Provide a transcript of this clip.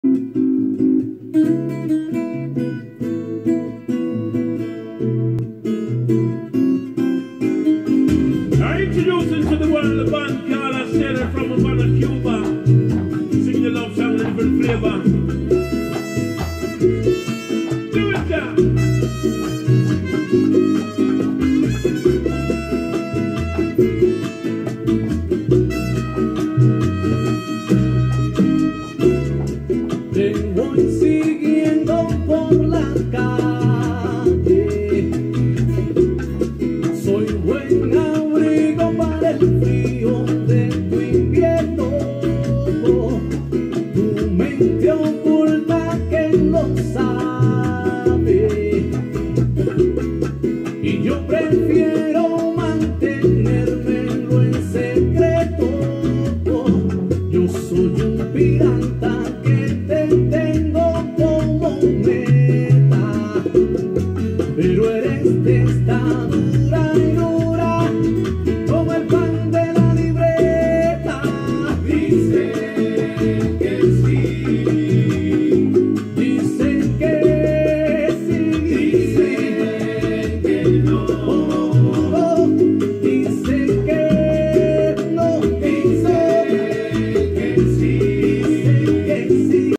Introducing to the world the band called Ascender from Havana, Cuba. Sing the love song with a different flavor. Do it now. Then once